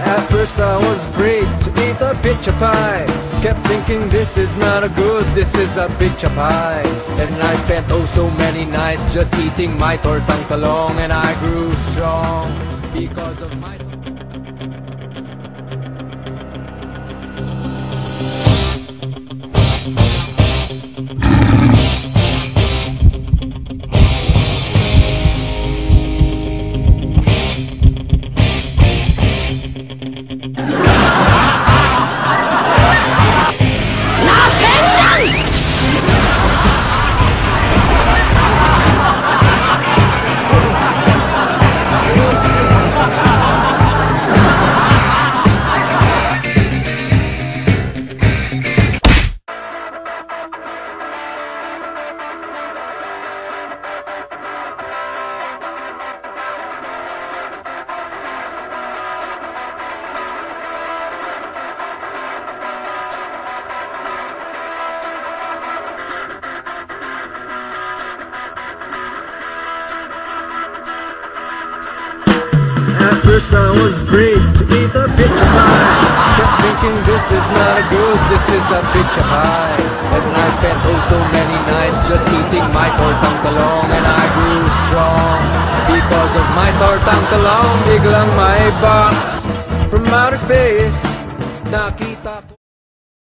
At first I was afraid to eat a pizza pie. Kept thinking this is not a good, this is a pizza pie. And I spent oh so many nights just eating my tortang talong. And I grew strong because of my... At first I was afraid to eat a pizza pie. Kept thinking this is not a good, this is a pizza pie. And I spent oh so many nights just eating my tortang talong. And I grew strong because of my tortang talong. Biglang may box from outer space nakita ko.